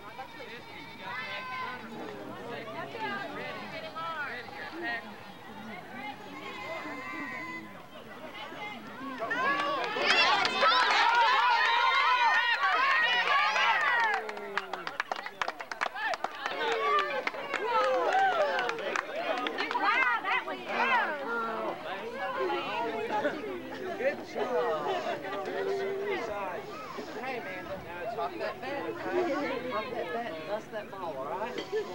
Hey man, now it's off that bat, okay? Off that bat and dust that ball, alright?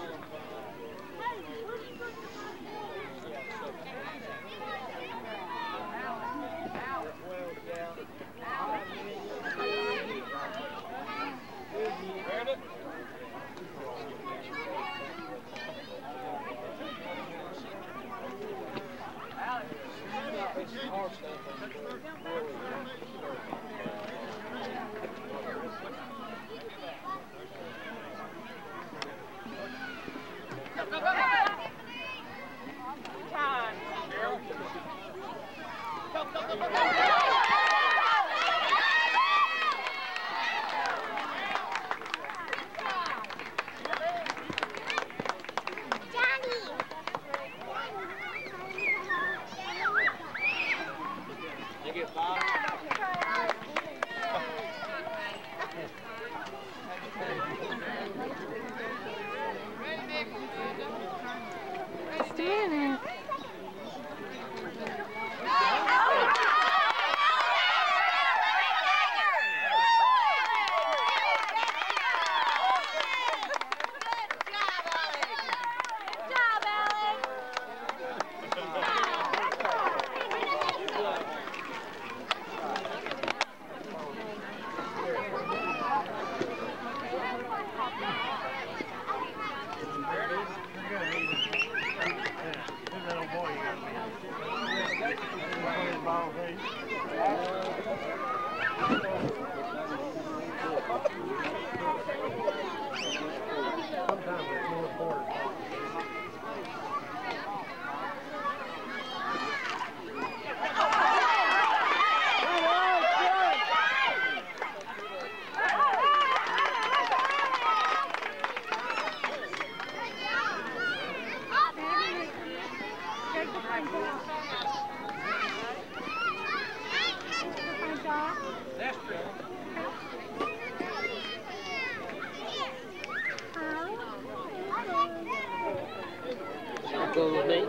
Go with me.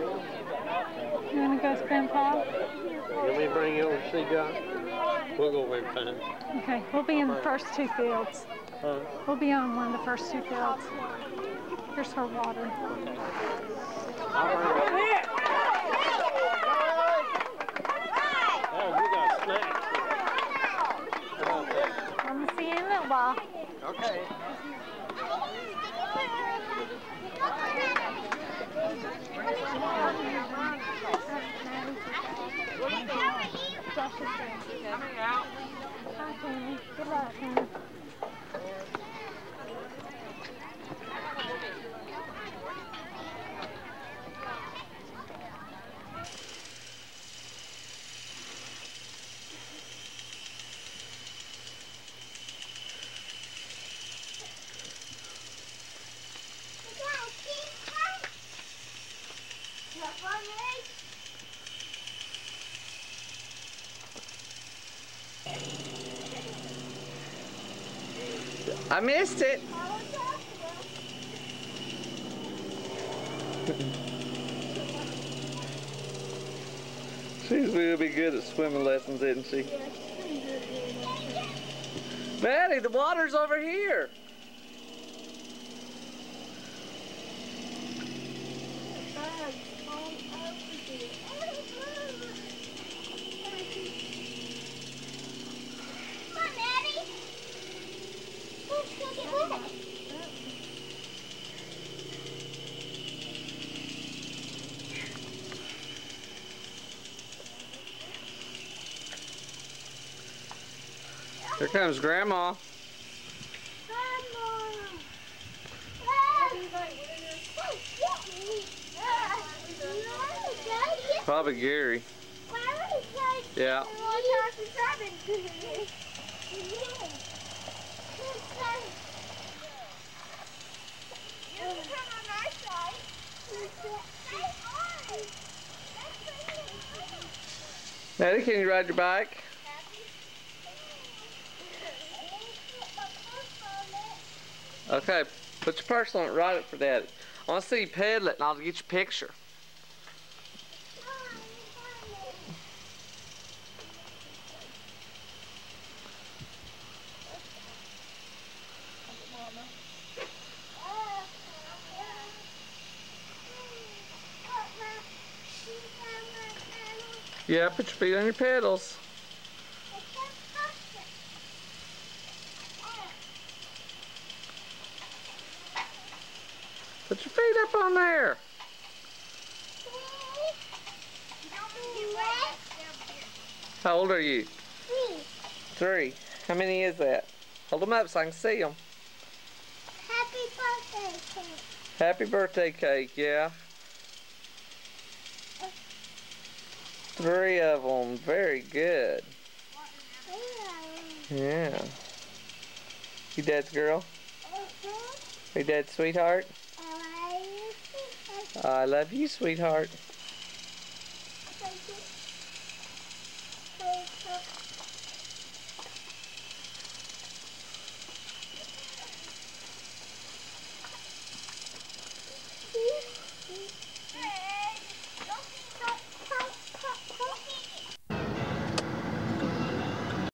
You want to go spin Paul? Let me bring you over to see John. We'll go over and find him. Okay, we'll be in the first two fields. Huh? We'll be on one of the first two fields. Here's her water. Oh, we got snacks. I'm gonna see you in a little while. Okay. Josh is there. Coming out. Hi, Tammy. Good luck, Tammy. I missed it. She's really good at swimming lessons, isn't she? Maddie, the water's over here. Here comes Grandma. Probably Gary. Yeah. Maddie, can you ride your bike? Okay, put your purse on it, ride it for Daddy. I want to see you pedal it and I'll get your picture. Yeah, put your feet on your pedals. Put your feet up on there. How old are you? 3. How many is that? Hold them up so I can see them. Happy birthday cake. Happy birthday cake, yeah. 3 of them. Very good. Yeah. You Dad's girl? You Dad's sweetheart? I love you, sweetheart.